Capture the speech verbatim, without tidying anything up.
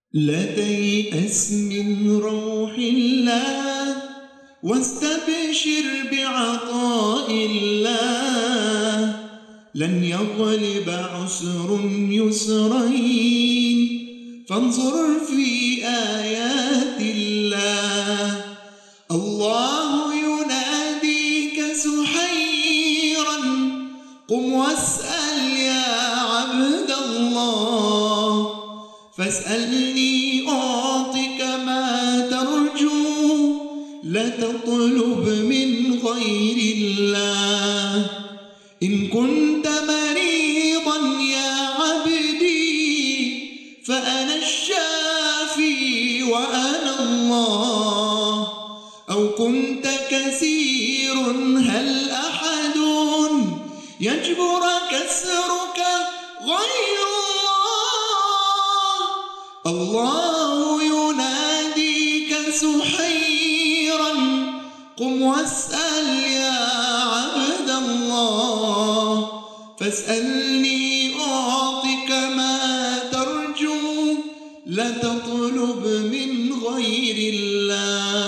لا تيأس من روح الله واستبشر بعطاء الله. لن يغلب عسر يسرين فانظر في آيات الله. الله يناديك سحيرا قم واسأل يا عبد الله. فاسألني أعطك ما ترجو لا تطلب من غير الله. إن كنت مريضا يا عبدي فأنا الشافي وأنا الله. أو كنت كثير هل أحد يجبر كسرك غير الله. الله يناديك سحيرا قم واسأل يا عبد الله. فاسألني أعطك ما ترجو لا تطلب من غير الله.